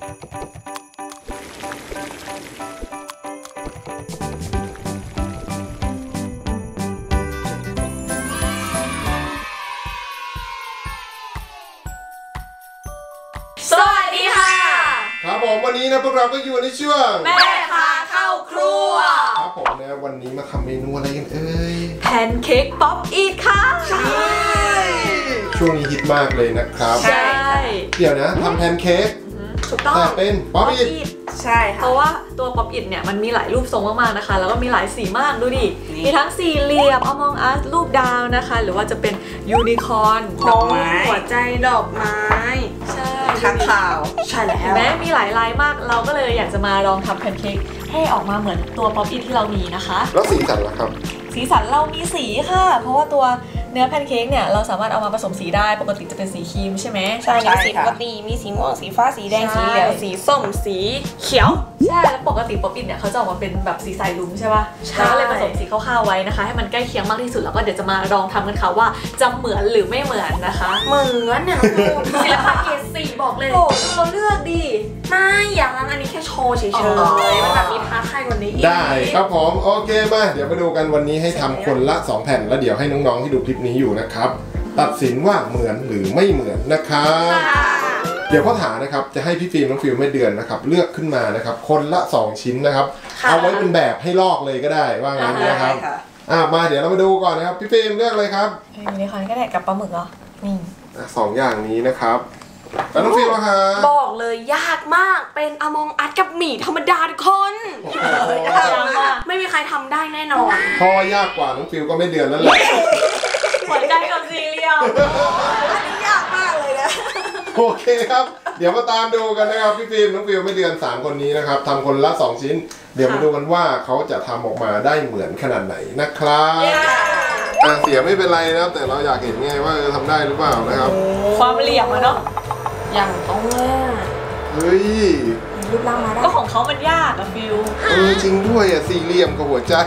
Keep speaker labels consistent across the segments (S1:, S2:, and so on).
S1: สวัสดีค่ะ
S2: ครับผมวันนี้นะพวกเราก็อยู่ในช่วง
S1: แม่พาเข้าครัว
S2: ครับผมนะวันนี้มาทำเมนูอะไรกันเอ่ย
S1: แพนเค้กป๊อปอีทค่ะ
S2: ใช่ช่วงนี้ฮิตมากเลยนะครับ
S1: ใช่
S2: เดี๋ยวนะทำแพนเค้ก
S1: ถูกต้อง
S2: แต่เป็นป๊อปอีท
S1: ใช่ค่ะเพราะว่าตัวป๊อปอิทเนี่ยมันมีหลายรูปทรงมากๆนะคะแล้วก็มีหลายสีมากดูดิมีทั้งสี่เหลี่ยมAmong Usรูปดาวนะคะหรือว่าจะเป็นยูนิคอร์น
S3: ดอกไม้หัวใจดอกไม้
S1: ใช่
S3: ข้างข่าวใช่แล้ว
S1: แม้มีหลายลายมากเราก็เลยอยากจะมาลองทำแพนเค้กให้ออกมาเหมือนตัวป๊อปอิทที่เรามีนะคะ
S2: แล้วสีสันล่ะครับ
S1: สีสันเรามีสีค่ะเพราะว่าตัวเนื้อแพนเค้กเนี่ยเราสามารถเอามาผสมสีได้ปกติจะเป็นสีครีมใช่ไหม
S3: ใช่มีสีปกติมีสีม่วงสีฟ้าสีแดงสีเหลืองสีส้มสีเขียว
S1: ใช่แล้วปกติป๊อปอิทเนี่ยเขาจะออกมาเป็นแบบสีใสลุ้งใช่ป่ะเราก็เลยผสมสีคร่าวๆไว้นะคะให้มันใกล้เคียงมากที่สุดแล้วก็เดี๋ยวจะมาลองทำกันค่ะว่าจะเหมือนหรือไม่เหมือนนะคะ
S3: เหมือนเนี่ย
S1: ศิลปะเกรด4บอกเลยโอ้เราเลือกดี
S3: ไม่อย่างนั้นอันนี้แค่โชว์เฉยๆมันแบบมีท้าทายกว่านี้อีก
S2: ได้ครับผมโอเคมาเดี๋ยวมาดูกันวันนี้ให้ทำคนละ2แผ่นแล้วเดี๋ยวให้น้องๆที่ดูคลิปนี้อยู่นะครับตัดสินว่าเหมือนหรือไม่เหมือนนะครับเดี๋ยวพ่อถานะครับจะให้พี่ฟิล์มน้องฟิลไม่เดือนนะครับเลือกขึ้นมานะครับคนละ2ชิ้นนะครับเอาไว้เป็นแบบให้ลอกเลยก็ได้ว่างั้นนะครับมาเดี๋ยวเรามาดูก่อนนะครับพี่ฟิล์มเลือกเลยครับ
S1: ยูนิคอร์นก็ได้กับปลาหมึกเหรอนี่
S2: 2อย่างนี้นะครับแล้วน้องฟิล์มคะ
S3: บอกเลยยากมากเป็นAmong Usกับหมี่ธรรมดาทุกคนไม่มีใครทำได้แน่นอน
S2: พ่อยากกว่าน้องฟิลก็ไม่เดือนแล้วแหละ
S1: หัวใจกับสี่เหลี่ยม
S3: อันนี้ยากมากเลยนะ
S2: โอเคครับเดี๋ยวมาตามดูกันนะครับพี่ฟิล์มน้องฟิลไม่เดือน3คนนี้นะครับทำคนละ2ชิ้นเดี๋ยวมาดูกันว่าเขาจะทำออกมาได้เหมือนขนาดไหนนะครับเสียไม่เป็นไรนะครับแต่เราอยากเห็นไงว่าทำได้หรือเปล่านะครับ
S1: ความเหลี่ยมอะเนาะ
S3: อย่างต้อง
S2: เฮ้ย
S3: รูปร่างมาได้
S1: ก็ของเขามันยากอะฟิล
S2: จริงด้วยอะสี่เหลี่ยมกับหัวใจ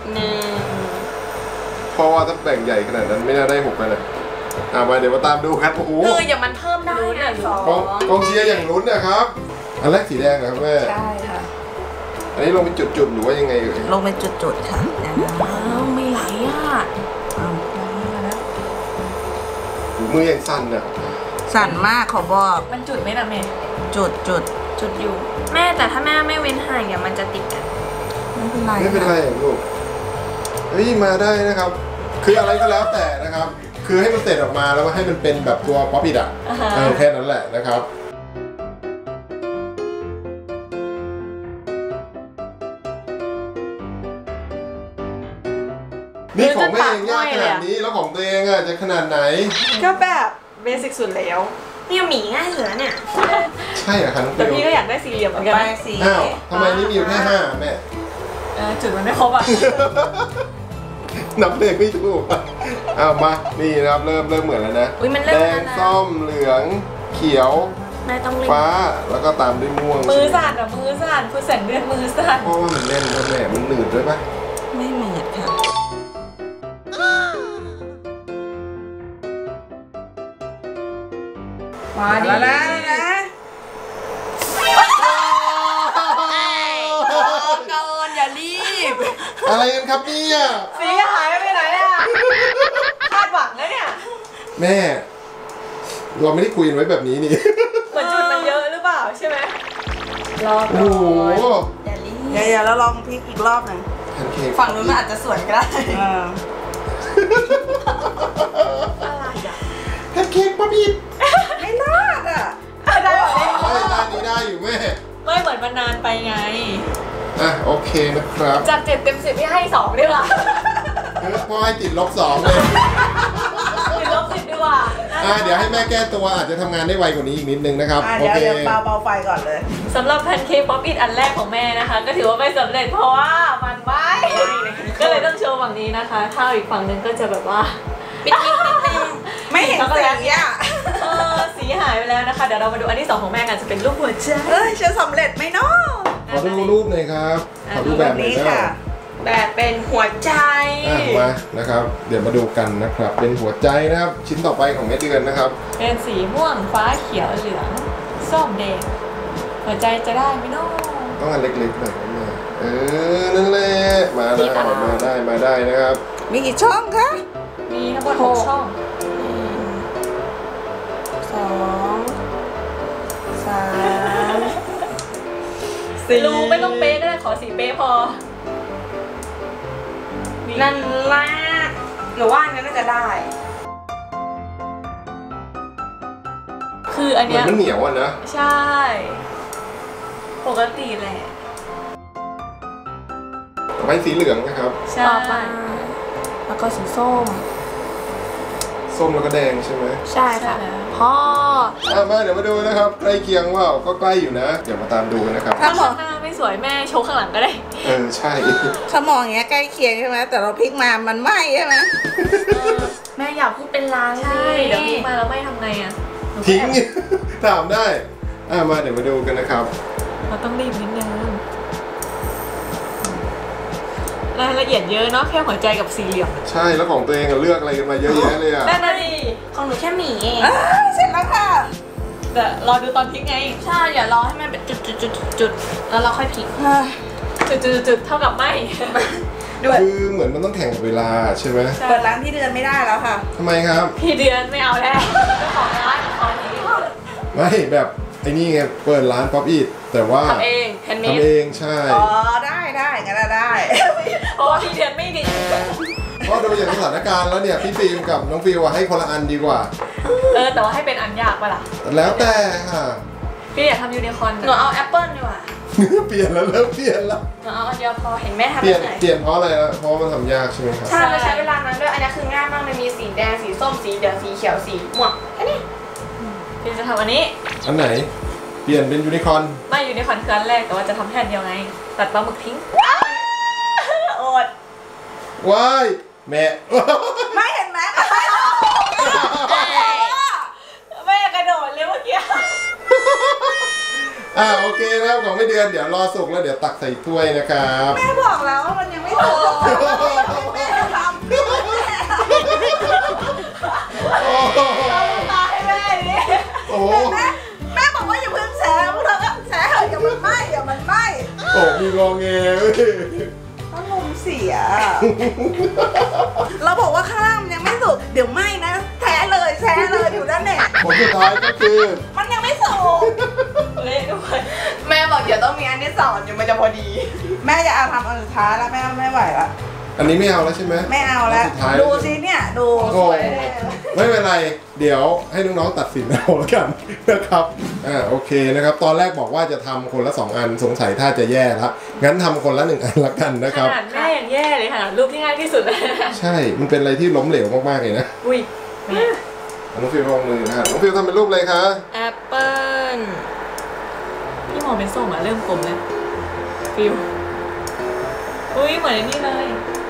S2: เพราะว่าถ้าแบ่งใหญ่ขนาดนั้นไม่น่าได้6เลยมาเดี๋ยวมาตามดูครับโอ้โห
S3: อย่ามันเพิ่มได้
S2: กองเชียร์อย่างลุ้นนะครับอันแรกสีแดงนะครับแม่
S3: ใช่ค่ะ
S2: อันนี้ลงเป็นจุดๆหรือว่ายังไง
S3: ลงเป็นจุดๆค่ะไม่ไหล
S2: มือยังสั่นอะ
S3: สั่นมากขอบอก
S1: มันจุดไหมนะแม่
S3: จุด
S1: อยู่
S3: แม่แต่ถ้าแม่ไม่เว้นห่างเดี๋ยวมันจะติดกัน
S2: ไม่เป็นไรลูกเฮ้ยมาได้นะครับคืออะไรก็แล้วแต่นะครับคือให้มันเสร็จออกมาแล้วให้มันเป็นแบบตัวป๊อปอิทอะแค่นั้นแหละนะครับนี่ของแม่เองยากขนาดนี้แล้วของตัวเองอะจะขนาดไหน
S1: ก็แบบเบสิกสุดแล้ว
S3: นี่หมีง่ายเหลือเนี่ย
S2: ใช่เหรอคะ
S1: แต่พี่ก็อยากได้สี่เหลี่ยมเหมือนกัน
S2: ทำไมนี่มีอยู่แค่5แม่
S1: จุดมันไม่ครบอ่ะ
S2: นับเลขไม่ถูกมานี่นะครับเริ่มเหมือนแล้วนะแดงส้มเหลืองเขียวฟ้าแล้วก็ตามด้วยม่วง
S1: มือสั่นคือแสงเดือนมือสั่น
S2: เพราะว่ามันแน่นแม่มันหนืดด้วยปะ
S3: ไม่หนืดค่ะมาดีนะอย่ารีบ
S2: อะไรกันครับเนี่ย
S1: สีหายไปไหนอ่ะคาดหวังแล้วเนี่ย
S2: แม่เราไม่ได้คุยไว้แบบนี้นี่
S1: เหมือนจุดมันเยอะหรือเปล่าใช่ไหมรอ
S2: โอ้โห
S3: อย่ารีบอย่าแล้วลองพลิกอีกรอบหนึ่งฝั่งนู้นมันอาจจะสวยก็ได้
S1: อะไรอ่ะ
S2: แพนเค้กป๊อปอิท
S3: ไม่รอดอ่ะ
S1: ได้
S2: ด้านนี้ได้อยู่แม่
S1: ไม่เหมือนมันนานไปไง
S2: โอเคนะครับ
S1: จาก7 เต็ม 10ให้2ดีกว่า
S2: พ่อให้ติด-2เลย
S1: ติด-10ดีกว่า
S2: เดี๋ยวให้แม่แก้ตัวอาจจะทำงานได้ไวกว่านี้อีกนิดนึงนะครับ
S3: เดี๋ยวเบาไฟก่อนเลย
S1: สำหรับแพนเค้กป๊อปอิทอันแรกของแม่นะคะก็ถือว่าไม่สำเร็จเพราะว่ามันไม่ก็เลยต้องโชว์ฝั่งนี้นะคะถ้าอีกฝั่งนึงก็จะแบบว่า
S3: ปิดไม่เห็นสีอ่ะ
S1: สีหายไปแล้วนะคะเดี๋ยวเรามาดูอันที่2ของแม่กันจะเป็นรูปหัวใจ
S3: จะสำเร็จไหมเนาะ
S2: ขอดูรูปหน่อยครับขอดูแบบนี้ค่ะ
S3: แบบเป็นหัวใจ
S2: มานะครับเดี๋ยวมาดูกันนะครับเป็นหัวใจนะครับชิ้นต่อไปของแม่เดือนนะครับ
S1: เป็นสีม่วงฟ้าเขียวเหลืองส้มแดงหัวใจจะได้ไหมน้อง
S2: ต้องอันเล็กๆหน่อยนะนั่นแหละมาได้นะครับ
S3: มีกี่ช่องคะ
S1: มีทั้งหมด6 ช่อง
S3: 2 3 4
S1: รู้ไม่ต้องเป๊ะก็ได้ขอสีเป๊ะพอ
S3: นั่นแหละหรือว่าอันนี้น่าจะได้
S1: คืออันเนี้ย
S2: มันเหนียวอ่ะนะ
S1: ใช่ปกติแหละ
S2: ต่อไปสีเหลืองนะครับ
S1: ใช่
S3: แล้วก็สีส้ม
S2: แล้วก็แดงใช่ไหม
S3: ใช่ค่ะพ่อ
S2: มาเดี๋ยวมาดูนะครับใกล้เคียงว่าก็ใกล้อยู่นะเดี๋ยวมาตามดูนะครับ
S1: ถ้าข้างหน้าไม่สวยแม่โชว์ข้างหลังก็ได้
S2: ใช่
S3: เขามองอย่างเงี้ยใกล้เคียงใช่ไหมแต่เราพลิกมามันไหม้ใช่ไหมแม่อยากพูดเป็นล้าน
S1: ใช่เดี๋ยวพลิกมาแล้วไม่ทำไงอ่ะ
S2: ทิ้งถามได้มาเดี๋ยวมาดูกันนะครับ
S1: เราต้องรีบนิดนึงรายละเอียดเยอะเนาะแค่หัวใจกับสี่เหลี่ยม
S2: ใช่แล้วของตัวเองเลือกอะไรกันมาเยอะแยะเลยอ่ะ
S1: นั่นน่ะดิ
S3: ของหนูแค่หมี่เองเสร็จแล้วค่ะ
S1: แต่รอดูตอนพลิกไง
S3: ใช่อย่ารอให้มันเป็นจุดแล้วเราค่อยพลิก
S1: จุดเท่ากับไม่
S2: คือเหมือนมันต้องแข่งเวลาใช่ไหม
S3: เปิดร้านพี่เดือนไม่ได้แล้วค่ะ
S2: ทำไมครับ
S1: พี่เดือนไม่เอาแล้วของร้านของนี้
S2: ไม่แบบไอ้นี่ไงเปิดร้านป๊อปอีทแต่ว่า
S1: ทำเอง
S2: ทำเองใช่
S3: ได้งั้นได้
S1: เพราะว่าพี่เดือนไม่ดี
S2: เพราะดูอย่างสถานการณ์แล้วเนี่ยพี่ฟิล์มกับน้องฟิวให้คนละอันดีกว่า
S1: แต่ว่าให้เป็นอันยากป่ะล่ะ
S2: แล้วแต่ค่ะ
S1: พี่อยากทำยูนิคอร์น
S3: หนูเอาแอปเปิ้ลดีกว่า
S2: เปลี่ยนแล้วเริ่มเปลี่ยนแล้ว
S3: หนูเอาอันเดียวพอเห็นแม่ทำ
S2: เปลี่ยนเพราะอะไรนะเพราะมันทำยากใช่ไหมครับ
S3: ใช่ใช้เวลานั้นด้วยอันนี้คือง่ายมากเลยมีสีแดงสีส้มสีเหลืองสีเขียวสีม่วงแค่นี้
S1: พี่จะทำอันนี้
S2: อันไหนเปลี่ยนเป็นยูนิคอร์น
S1: ไม่ยูนิคอร์นคืออันแรกแต่ว่าจะทำแค่อันเดียวไงตัดปลาหมึกทิ้งอด
S2: ว้ายแม่
S3: ไม่เห็นไหม
S1: แม่กระโดดเลยเมื่อกี้
S2: โอเคนะครับของไม่เดือนเดี๋ยวรอสุกแล้วเดี๋ยวตักใส่ถ้วยนะครับ
S3: แม่บอกแล้วว่ามันยังไม่สุกแม่ทำตายแม่ดิแม่บอกว่าอย่าเพิ่งแฉพวกเราก็แฉเหอะอย่ามันไหม้
S2: มีงอแง
S3: ต้องลมเสียเราบอกว่าข้างล่างมันยังไม่สุกเดี๋ยวไหม้นะแท้เลยอยู่ด้านเนี่ย
S2: ผลสุดท้ายก็คือ
S3: มันยังไม่สุก
S1: เละด้วย
S3: แม่บอกเดี๋ยวต้องมีอันที่สองเดี๋ยวมันจะพอดีแม่อย่าเอาทำอันสุดท้ายแล้วแม่ไม่ไหวละ
S2: อันนี้ไม่เอาแล้วใช่ไหม
S3: ไม่เอาแล้วดูสิเนี่ยดูสวย
S2: ไม่เป็นไรเดี๋ยวให้น้องๆตัดสินเอาแล้วกันนะครับโอเคนะครับตอนแรกบอกว่าจะทำคนละ2 อันสงสัยถ้าจะแย่ละงั้นทำคนละ1 อันละกันนะครับ
S1: ขนาดแม่ยังแย่เลยค่ะรูปที่ง่ายที่สุดเลย
S2: ใช่มันเป็นอะไรที่ล้มเหลวมากๆเลยนะ
S1: อุ้ย
S2: น้องฟิวลงมือนะน้องฟิวทำเป็นรูปอะไรคะ
S3: แอปเปิ้ล
S1: พี่มองเป็นส้มเริ่มกลมเลยฟิวอุ้ยเหมือนนี่เลย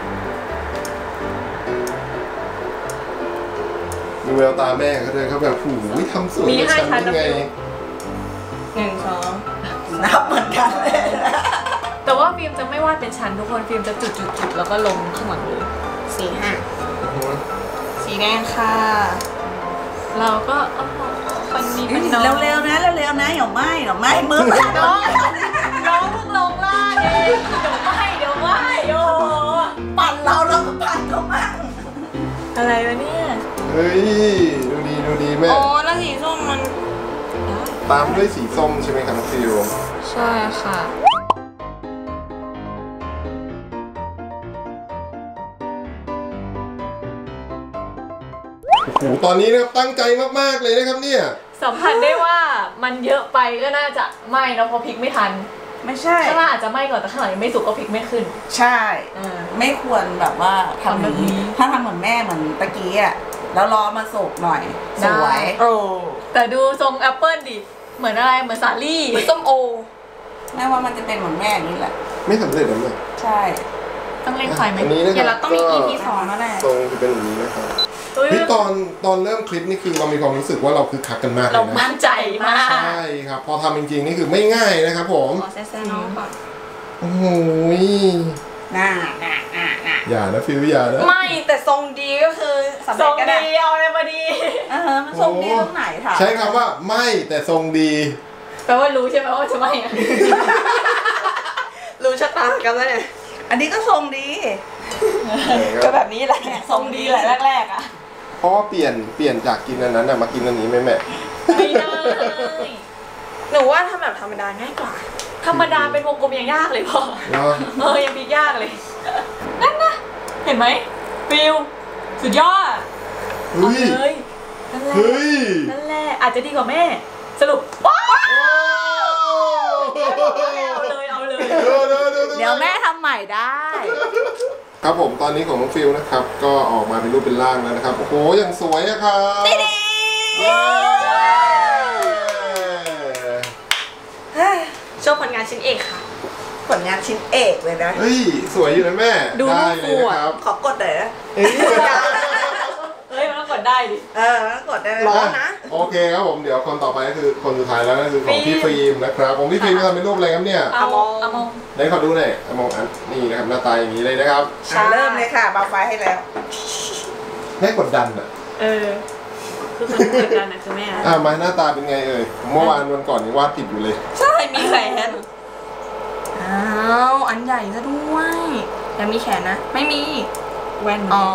S2: ดูแววตาแม่เขาเลยเขาแบบหูยทำสวย
S1: มี5 ชั้น
S3: ไง1 2นับเหมือนกันเลย
S1: แต่ว่าฟิล์มจะไม่วาดเป็นชั้นทุกคนฟิล์มจะจุดแล้วก็ลงข้างหลังเลย
S3: 4 5สีแดงค่ะ
S1: เราก็คนนี้เป็นน้อง
S3: เร็วๆนะอย่าไหม้มือ
S1: น้องเพิ่งลงล่างเองเดี๋ยวไหม้โอ้
S3: ปั่นเราแล้วก็ปั่นเขามั่ง
S1: อะไรวะเนี่ย
S2: เฮ้ยดูดีแม่
S3: แล้วสีส้มมัน
S2: ตามด้วยสีส้มใช่ไหมครับฟิว
S3: ใช่ค่ะ
S2: โอ้โหตอนนี้นะครับตั้งใจมากๆเลยนะครับเนี่ย
S1: สัมผัสได้ว่ามันเยอะไปก็น่าจะไหม้นะเพราะพริกไม่ทัน
S3: ไม่ใช่
S1: ข้างล่างอาจจะไหม้ก่อนแต่ข้างหลังยังไม่สุกก็พริกไม่ขึ้น
S3: ใช่ไม่ควรแบบว่าทำแบบนี้ถ้าทำเหมือนแม่เหมือนตะกี้อ่ะแล้วรอมาสุกหน่อยสวย
S1: แต่ดูทรงแอปเปิ้ลดิเหมือนอะไรเหมือนสาลี่
S3: เหมือนส้มโอแม่ว่ามันจะเป็นเหมือนแม่นี่แหละ
S2: ไม่สำเร็จหรอแม่
S3: ใช่
S1: ต้องเล่นไฟไหม
S2: อันนี้นะครับ
S3: เดี๋ยวเราต้องมี EP 2แล้วแหละ
S2: ทรงจะเป็นอย่างนี้นะครับตอนเริ่มคลิปนี่คือเรามีความรู้สึกว่าเราคือคักกันมากเลยนะ
S1: เรามั่นใจมาก
S2: ใช่ครับพอทำจริงๆนี่คือไม่ง่ายนะครับผม
S3: ขอแซ่ๆน้องก่อน
S2: โอ้โห
S3: น่า
S2: อย่านะฟิวอย่านะ
S3: ไม่แต่ทรงดีก็คือ
S1: ทรงดีเอาอะไรมาดี
S3: มันทรงดีตรงไหนถาม
S2: ใช้คำว่าไม่แต่ทรงดี
S1: แปลว่ารู้ใช่ไหมว่าจะไม่อะ
S3: รู้ชะตากันแล้วเนี่ยอันนี้ก็ทรงดีก็แบบนี้แหละ
S1: ทรงดีแหละแรกๆอ่ะ
S2: เพราะว่าเปลี่ยนจากกินอันนั้นมากินอันนี้ไหมแม่
S1: ไม่ได้
S3: หนูว่าทำแบบธรรมดาง่ายกว่า
S1: ธรรมดาเป็นวงกลมยังยากเลยพ่อ
S2: เนาะ
S1: ยังพียากเลยนั่นนะเห็นไหมฟิลสุดยอด
S2: เฮ้ย
S1: เลยนั่นแหละ
S2: เฮ้ย
S1: นั่นแหละอาจจะดีกว่าแม่สรุปว้าวเอาเลย
S3: เดี๋ยวแม่ทำใหม่ได้
S2: ครับผมตอนนี้ของน้องฟิลนะครับ ก็ออกมาเป็นรูปเป็นร่างแล้วนะครับโอ้โหอย่างสวยอะครับเย้
S1: โชว์ผลงานชิ้นเอกค่ะ
S3: ผลงานชิ้นเอกเลยนะ
S2: เฮ้ยสวยอยู่นะแม่
S1: ดู
S2: ได้เลยนะครับ
S3: ขอกดหน่อยนะ
S1: เฮ้ยมันต้องกดได้ดิ
S3: กดได้ร้อนนะ
S2: โอเคครับผมเดี๋ยวคนต่อไปก็คือคนสุดท้ายแล้วก็คือของพี่ฟิล์มนะครับของพี่ฟิล์มทำเป็นรูปอะไรครับเนี่ย
S1: เอามอง
S2: ไหนขอดูหน่อยมองอันนี่นะครับหน้าตาอย่างนี้เลยนะครับ
S3: เริ่มเลยค่ะเบาไฟให้แล้ว
S2: แม่กดดันอ่ะ
S1: คือคนกดดันนะคือแม่
S2: มาหน้าตาเป็นไงเอ่ยเมื่อวานวันก่อนยังวาดผิดอยู่เลย
S1: ใช่มีแขน
S3: อ้าวอันใหญ่ซะด้วยยังมีแขนนะ ไม่มี
S1: แว่น
S3: อ๋อ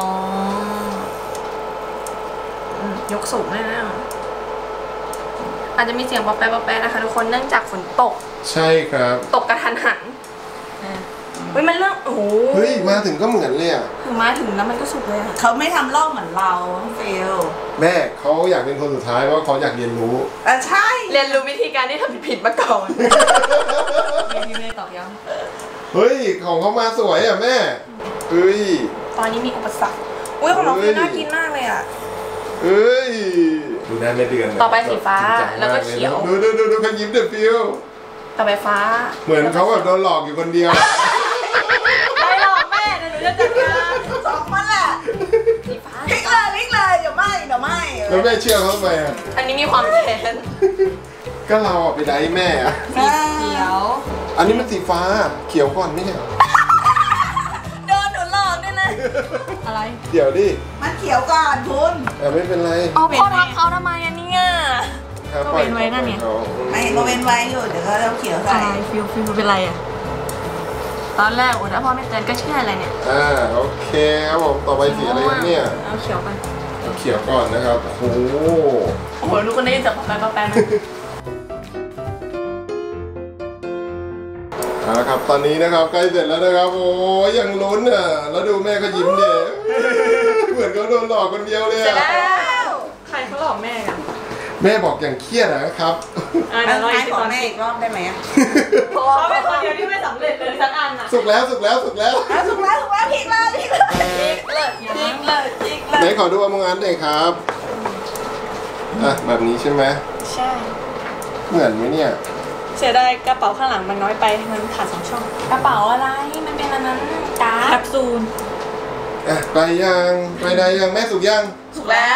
S3: ยกสูงเลยนะอาจจะมีเสียงป๊อปแป๊ะป๊อปแป๊ะนะคะทุกคนเนื่องจากฝนตก
S2: ใช่ครับ
S3: ตกกระทันหันเฮ้ยมันเรื่องโอ้โห
S2: เฮ้ยมาถึงก็เหมือนเลยอ่ะ
S3: ถึงมาถึงแล้วมันก็สุกเลยเขาไม่ทำล่องเหมือนเราเฟล
S2: แม่เขาอยากเป็นคนสุดท้ายเพราะเขาอยากเรียนรู้
S3: ใช่
S1: เรียนรู้วิธีการที่ทำผิดมาก่อนพี่แม่ตอบย้
S2: เฮ้ยของเขามาสวยอ่ะแม่เฮ้ย
S3: ตอนนี้มีอุปสรรคอุ้ยของเราคือน่ากินมากเลยอ่ะ
S2: เฮ้ยดูหน้าแม่เดือนนะ
S3: ต่อไปสีฟ้า
S2: จริงจัง
S3: แล้วก็
S2: มาย
S3: เขียว
S2: ดูเขายิ้มเด็ดฟิว
S3: ต่อไปฟ้า
S2: เหมือนเขาแบบโดนหลอกอยู่คนเดียว
S1: ำไม่หรอกแม่เดี๋ยวหนูจะจัดการ
S3: สองคนแหละ
S1: สีฟ้า
S3: พลิกเลยเดี๋ยวไม่
S2: แล้วแม่เชื่อเขาทำไมอ่ะ
S1: อันนี้มีความแค้น
S2: ก็เราอ่ะไปได้แม่อ่ะ
S1: สีเขียว
S2: อันนี้มันสีฟ้าเขียวก่อนไม่ใช่เหรอ
S3: โดนหนูหลอกด้วยนะ
S1: อะไร
S2: เดี๋ยวดิ
S3: มันเขียวก่อนคุณ
S2: ไม่เป็นไร
S3: เอาพ่อทับเขาทำไมอันนี้อ่ะ
S2: ครับ
S1: ก็เว้นไว้นั่นไง
S3: ไม่ก็เว้นไว้อยู่เดี๋ยวก็เราเขียว
S1: อะ
S3: ใส่
S1: ไรฟิลเป็นไรอ่ะตอนแรกโอ้ถ้าพ่อไม่เตือนก็เชื่ออะไรเนี่ย
S2: โอเคครับผมต่อไปสีอะไรครับเนี่ย
S1: เอาเขียวไป
S2: เอาเขียวก่อนนะครับโอ้โห
S1: โอ้โหลูกคนได้ยินจากป๊อปแป๊ะ
S2: เอาละครับตอนนี้นะครับใกล้เสร็จแล้วนะครับโอ้ยยังลุ้นอ่ะแล้วดูแม่ก็ยิ้มเด็เหมือนเขาโดนหลอกคนเดียวเลย
S1: เสร็จ
S2: อะ
S1: แล้วใครเขาหลอกแม่กัน
S2: แม่บอกอย่างเครียดนะครับ
S1: เดี๋ยวรอ
S3: ให้
S1: อีก
S3: ขอ
S1: ตอน
S3: แม่อีกรอบได้ไหม
S1: เขาเป็นคนเดียวที่ไม่สำเร็จเลยสักอันอ่ะ
S2: สุกแล้ว
S3: ถูกแล้วพลิกเลยพลิกเลย
S1: พลิกเลย
S2: ไหนขอดูอมงอันหน่อยครับแบบนี้ใช่ไหม
S1: ใช่
S2: เหมือนไหมเนี่ย
S1: เสียดายกระเป๋าข้างหลังมันน้อยไปมันขาด2 ช่อง
S3: กระเป๋าอะไรมันเป็นอันนั้นการ์
S1: แค
S3: ด
S1: ปซูล
S2: ไปยังไปได้ยังแม่สุกยัง
S3: ถูกแล้ว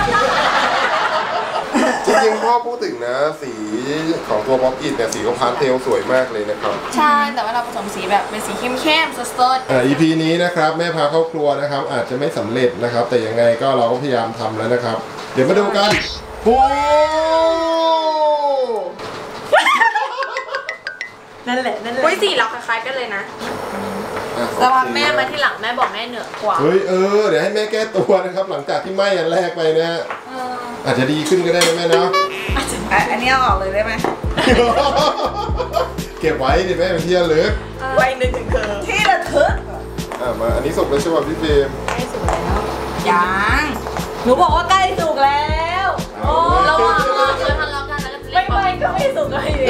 S2: จริงๆพ่อพูดถึงนะสีของตัวป๊อปอิทเนี่ยสีของพาสเทลสวยมากเลยนะครับ
S3: ใช่แต่ว่าเราผสมสีแบบเป็นสีเข้มๆสด
S2: EP นี้นะครับแม่พาเข้าครัวนะครับ อาจจะไม่สำเร็จนะครับ แต่ยังไงก็เราก็พยายามทำแล้วนะครับ เดี๋ยวมาดูกันโอ้
S1: นั่นแหละ
S3: ๆอุ้ยสีเราคล้ายๆกันเลยนะ
S2: แต่
S3: แต่ว่าแม่มาที่หลังแม่บอกแม่เหนือกว่า
S2: เฮ้ยเดี๋ยวให้แม่แก้ตัวนะครับ หลังจากที่ไหม้อันแรกไปเนี่ยอาจจะดีขึ้นก็ได้นะแม่เนาะ
S3: อันนี้เอาออกเลยได้ไหม
S2: เก็บไว้ดิแม่เป็นที่ระลึก
S1: ไว้นึกถึงเธอ
S3: ที่ระทึก
S2: มาอันนี้ส่งไปใช่ป่ะพี่เฟรม
S1: ใกล้สุกแล้ว
S3: ยัง
S1: หนูบอกว่าใกล้สุกแล้วโอ้
S3: ระหว่างรอทะเลาะกันแล้วก็
S1: ไม่ก็ไม่สุกเลยดิ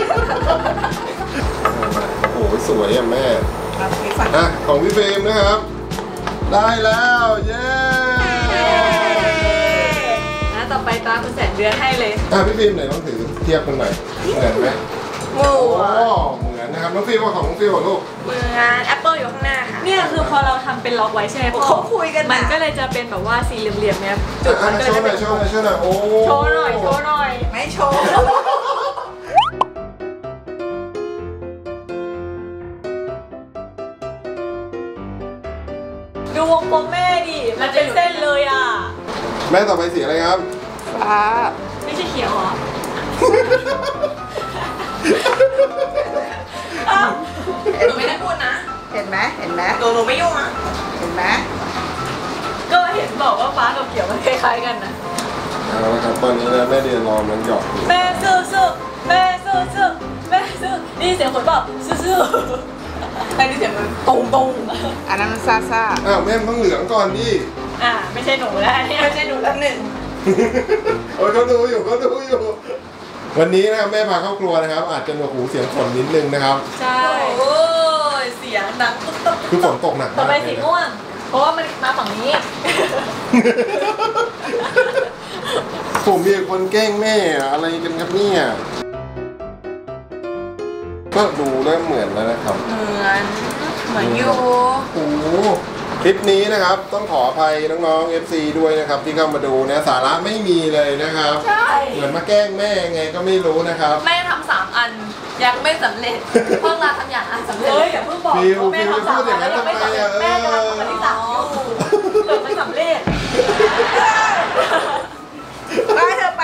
S2: โอ้โหสวยอ่ะแม่
S3: ครับพี่ฝัน
S2: ของพี่เฟรมนะครับ ได้แล้วเย้
S1: นะต่อไปตาคุณแสนเดือนให้เลย
S2: พี่เฟรมไหนต้องถือเทียบกันหน่อยเหมือนไหม
S3: โอ้
S2: เหมือนนะครับน้องฟิล์มว่าของน้องฟิล์มของลูก
S3: มืองานแอปเปิลอยู่ข้างหน้าค่ะ
S1: เนี่ยคือพอเราทำเป็นล็อกไว้ใช่ไหมพ่อ
S3: เขาคุยกันนะ
S1: มันก็เลยจะเป็นแบบว่าสี่เหลี่ยมๆเนี่ยจุดมันก็
S2: โช
S1: เลย
S2: ว์
S1: จะ
S2: หน่
S1: เป็
S2: อน ยโชว์หน่อยโอ้
S1: โชว์หน่อยโชว์หน่อย
S3: ไม่โชว์
S1: ดูวงกลมแม่ดิมันเป็นเส้นเลยอ่ะ
S2: แม่ต่อไปสีอะไรครับ
S3: ฟ้า
S1: ไม่ใช่เขียวเหรอ
S3: เห็น
S4: หนูไม่ได้พูดนะ
S3: เห็นไหมเห็นไหม
S4: หนูไม่ยุ่งนะ
S3: เห็นไหม
S1: ก็เห็นบอกว่าฟ้ากับเขียวมันคล้ายๆกันนะ
S2: เอาละครับตอนนี้นะแม่เดือนรอมันหยอกอยู่
S1: แม่สู้ๆแม่สู้ๆแม่สู้นี่เสียงคนบอกสู้ๆ
S4: แต่นี่เสียงมันตรง
S3: อันนั้นมันซ่าซ่า
S2: อ้าวแม่มันต้องเหลืองก่อนดิ
S1: ไม่ใช่หนูแล้วเนี่ย
S4: ไม่ใช่หนูละหนึ่ง
S2: โอ้ยเขาดูอยู่วันนี้นะครับแม่พาเข้าครัวนะครับ อาจจะหนวกหูเสียงฝนนิดนึงนะครับ
S1: ใช่
S4: โอ้ยเสียงดังตุ๊บตุ๊บ
S2: คือฝนตกหนัก
S1: ต่อ
S2: มาก
S1: ไป
S2: เล
S1: สี
S2: ยนะ
S1: ม่วง เพราะว่ามันมาฝั่งนี้
S2: ผมมีคนแกล้งแม่อะไรกันครับเนี่ยก็ดูเริ่มเหมือนแล้วนะครับ
S4: เหมือนอยู่
S2: โอ้โหคลิปนี้นะครับต้องขออภัยน้องๆ FC ด้วยนะครับที่เข้ามาดูนะสาระไม่มีเลยนะครับ
S4: ใช่
S2: เหมือนมาแกล้งแม่ไงก็ไม่รู้นะครับ
S4: แม่ทำ3 อันยังไม่สำเร็จเพิ่งลาทำอย่างอันสำเร็จ
S1: เฮ้ยอย่าเพิ่งบอก
S2: ฟิว
S1: ว่าแม่ทำสาม
S2: ฟิวจะพูดอย่างนั้น
S1: แล้วยังไม่สำเร็จ
S2: ทำไมอะ
S1: แม่กำลังทำอันที่สามอยู่เกิดมันสำเร็จ
S3: ไปเถอะไป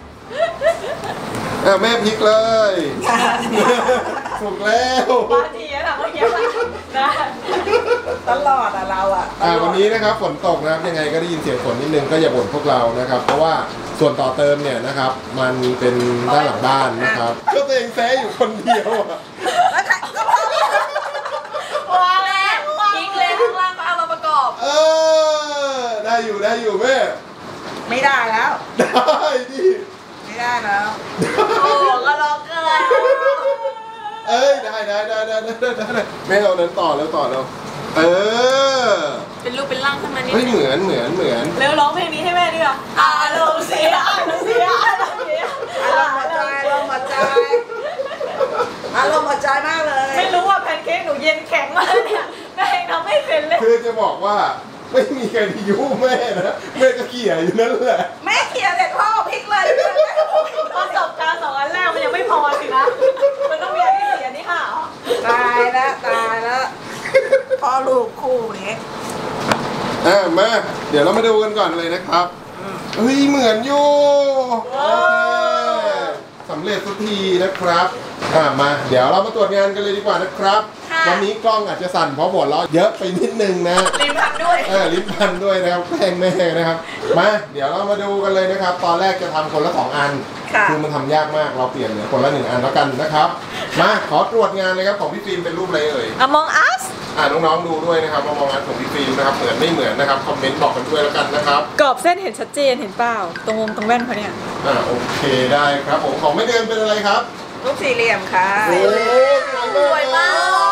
S2: แม่พลิกเลยถูกแล้ว
S1: ปาจีนะเมื่อกี้นะ
S3: ตลอดอะเราอะตลอด
S2: วันนี้นะครับฝนตกนะครับยังไงก็ได้ยินเสียงฝนนิดนึงก็อย่าบ่นพวกเรานะครับ เพราะว่าส่วนต่อเติมเนี่ยนะครับ มันเป็นด้านหลังบ้านนะครับก็ตัวเองแซะอยู่คนเดียวอะ
S3: แล้วใครก็พอ
S4: ว้าวแม่พลิกเลยข้างล่างก็เอามาประกอบ
S2: ได้อยู่แม่
S3: ไม่ได้แล้ว
S2: ได้ดิ
S3: ไม่ได้แล้ว
S4: โอ้ก็ล็อกเกอร์
S2: เอ้ยได้แม่เอานั้นต่อแล้วเออ
S4: เป็นรูปเป็นร่างขึ้นมานิด
S2: เฮ้ย
S4: นึง
S2: เหมือน
S1: เร็วร้องเพลงนี้ให้แม่ดีกว่าอารมณ์เสียอารมณ์เสียอารมณ์เสีย
S3: อารมณ์หัวใจอารมณ์หัวใจอารมณ์หัวใจมากเลย
S1: ไม่รู้ว่าแพนเค้กหนูเย็นแข็งมากเนี่ยแม่เองทำไม่เป็นเลย
S2: คือจะบอกว่าไม่มีใครที่ยุแม่นะแม่ก็เขี่ยอยู่นั่นแหละ
S3: แม่เขียนเด็ดพ่อพลิกเลย
S1: ประสบการณ์2 อันแรกมันยังไม่พอสินะมันต้องมีอันที่4อันที่5เหรอ
S3: ตายแล้วพ่อลูกคู่นี้
S2: มาเดี๋ยวเรามาดูกันก่อนเลยนะครับเฮ้ยเหมือนอยู่โอเคสำเร็จสักทีนะครับมาเดี๋ยวเรามาตรวจงานกันเลยดีกว่านะครับ วันนี้กล้องอาจจะสั่นเพราะหัวเราะเยอะไปนิดนึงนะ
S4: ริมพันด้วย
S2: ลิ้นพันด้วยนะครับแกล้งแม่นะครับมาเดี๋ยวเรามาดูกันเลยนะครับ ตอนแรกจะทำคนละ2 อัน
S3: ค่ะ
S2: คือมันทำยากมากเราเปลี่ยนเหลือคนละ1 อันแล้วกันนะครับมาขอตรวจงานเลยครับของพี่ฟิล์มเป็นรูปอะไรเอ่ย
S1: Among Us
S2: น้องๆดูด้วยนะครับมามองงานของพี่ฟิล์มนะครับเหมือนไม่เหมือนนะครับคอมเมนต์บอกกันด้วยแล้วกันนะครับ
S1: กรอบเส้นเห็นชัดเจนเห็นเปล่าตรงวงตรงแว่นเขาเนี่ย
S2: โอเคได้ครับผมของไม่เดือนเป็นอะไรครับ
S3: ลูกสี่เหลี่ยมค่ะ
S2: โอ้
S4: สวยมาก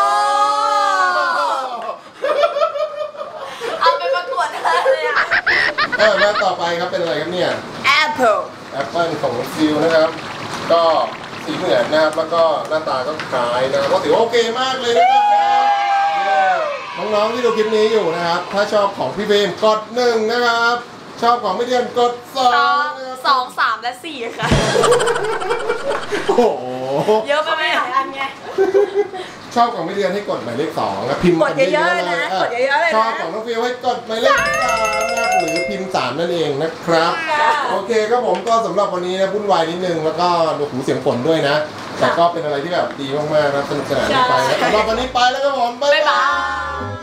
S4: เอาไปประกวดได้เลยอ่ะ
S2: มาต่อไปครับเป็นอะไรครับเนี่ย
S3: แอปเปิล
S2: แอปเปิลของฟิลนะครับ ก็สีเหมือนนะครับแล้วก็หน้าตาก็คล้ายนะครับก็ถือว่าโอเคมากเลยนะครับน้องๆที่ดูคลิปนี้อยู่นะครับ ถ้าชอบของพี่เบมกด1นะครับ ชอบของไม่เดือนกด2นะครับ
S4: 2 3 และ 4 ค่ะ
S2: โอ้โห
S4: เยอะไปไหม
S1: หลายอันไง
S2: ชอบของไม่เดือนให้กดหมายเลข2นะพิมพ์
S3: กดเยอะๆนะกดเยอะๆเลย
S2: ชอบ
S3: นะ
S2: ของน้องฟิลให้กดหมายเลข3นะครับหรือพิมพ์3นั่นเองนะครับ โอเคครับผมก็สำหรับวันนี้นะวุ่นวายนิดนึงแล้วก็ดูหูเสียงฝนด้วยนะ แต่ก็เป็นอะไรที่แบบดีมากๆนะสนุกสนานกันไปนะสำหรับวันนี้ไปแล้วครับผมบ๊ายบาย